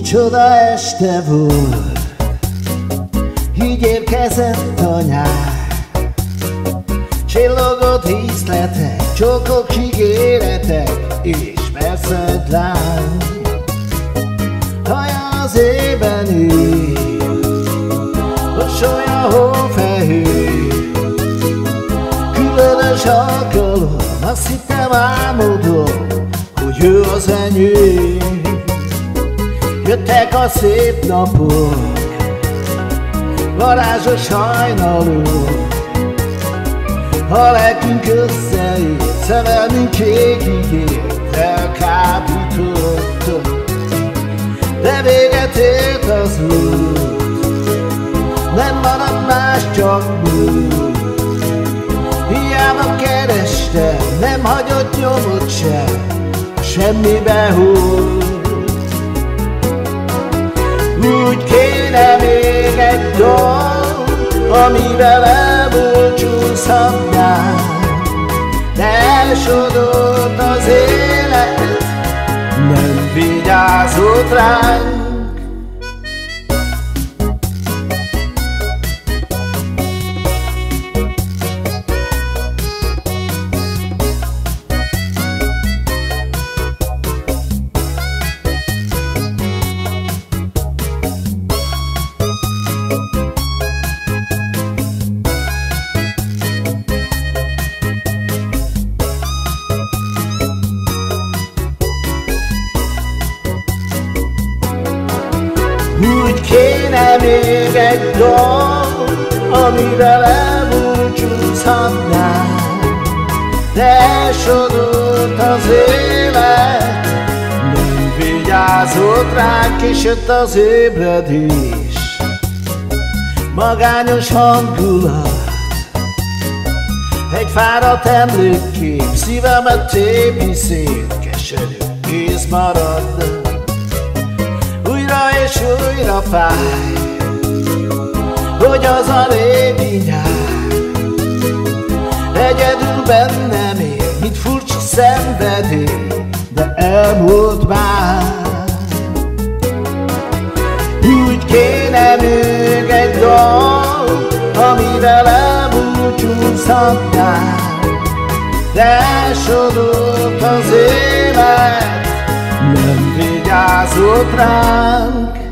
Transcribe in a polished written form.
Micsoda este volt, így érkezett a nyár. Csillogott díszletek, csókok, ígéretek, és persze egy lány. Haja az ében él, mosolya hófehér. Különös alkalom, azt hittem álmodom, hogy ő az enyém. Jöttek a szép napok, varázsos hajnalok. A lelkünk összeért, szerelmünk kékig ért, elkábított. De véget ért az út, nem maradt más, csak múlt. Hiába kerestem, nem hagyott nyomot sem, semmibe hull. Úgy kéne még egy dal, amivel elbúcsúzhatnánk, de elsodort az élet, nem vigyázott ránk. Úgy kéne még egy dal, amivel elbúcsúzhatnánk, de elsodort az élet, nem vigyázott ránk, és jött az ébredés. Magányos hangulat, egy fáradt emlékkép, szívemet tépi szét, keserű kéz marad. Újra és újra fáj, hogy az a régi nyár egyedül bennem él, mint furcsa szenvedély, de elmúlt már. Úgy kéne még egy dal, amivel elbúcsúzhatnánk, de elsodort az élet, nem vigyázott ránk.